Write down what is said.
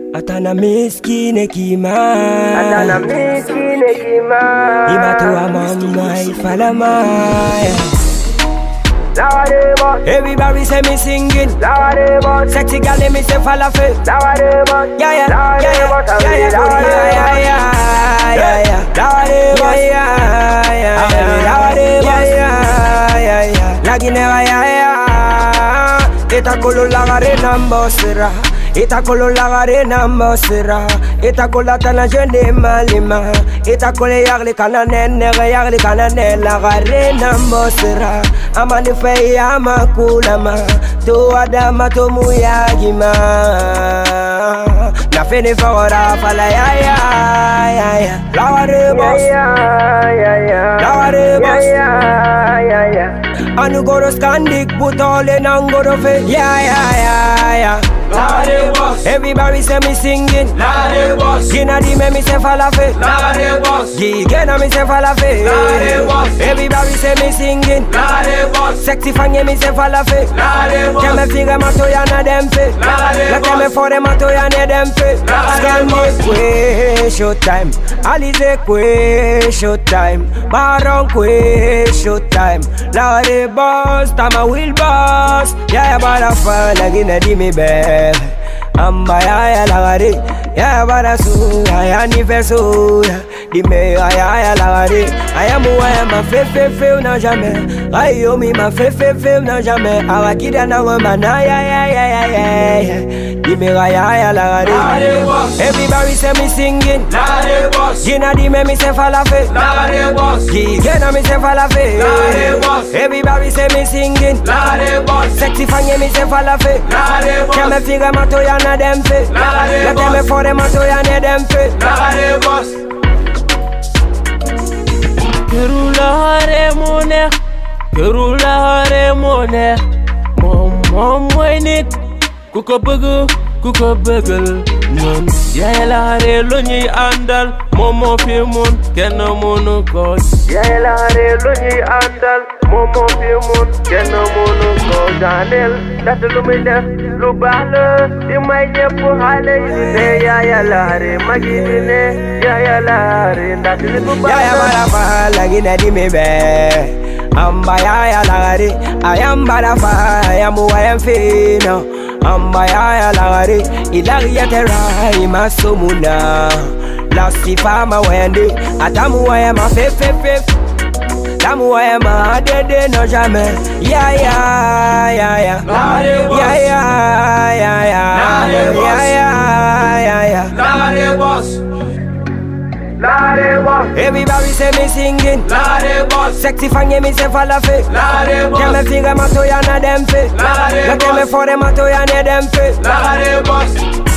Atana miskine kima Imatua mamma ifalama. Everybody say me singing. Sexy girl let me say falafel. Yeah. Ita kolo lagare nambosira. Ita kolo lagare nambosira. Ita kola tana jende malima. Ita kole yagli kana nene yagli kana ne lagare nambosira. Amani fe ama kulama. To adama to muyagima. Na fini fawara fala ya. Lagare boss. Lagare boss. Anu goro skandik put all in and go to fe. Yeah. Lagare boss. Everybody say me singing. Lagare boss. Gina di me say falafel. Lagare boss. Gina me say falafel. Lagare boss. Everybody say me singing. Lagare boss. Sexy fange me say falafel. Lagare boss. Keme figa mato ya na dem fe. La keme fore mato ya ne dem fe. Skandik kwe showtime. Alize kwe showtime. Baron kwe showtime. Lagare boss, tama will boss. Yeah, bada fala gina di me be. Amba ya lagare. Ya bada su ya ni fe su. Di me ya lagare. Ayamu ma fe na jamais. Ayo mi ma fe na jamais. Awakida na ngoma na ya. Di me ya lagare. Everybody say me singing. Lagare boss. Gina di me say falafel. Lagare boss. Gina me say falafel. Lagare boss. Everybody say me singing. Lagare boss. Sexy fange me say falafel. Lagare boss. Keme figa mato ya na dem fe. La keme fore mato ya ne dem fe. Lagare boss. Kerulahare mone mom moinit kuko bëggal ñun yaay lahare lu ñuy àndal momo fi mun kenn mënu ko yaay lahare lu ñuy àndal momo fi mun kenn mënu ko daaneel ndax lu muy def lu baax la di may ñëpp xale yi ne yaay lahare magi di ne yaay lahare ndax li bu baax ya bara fa la gina di me be amba ya lagare ayamba la fa ya mu wa fino amba ya lagare ilari ya terra imasomuna la sifa ma wende atamu wa ma fe tamu wa ma de no jamais ya Lagare boss. Lagare boss. Lagare boss. Everybody say me singing. Lagare boss. Sexy fange me say falafel. Lagare boss. Keme figa mato ya na dem fe. Lagare La keme boss. fore mato ya ne dem fe. Lagare boss.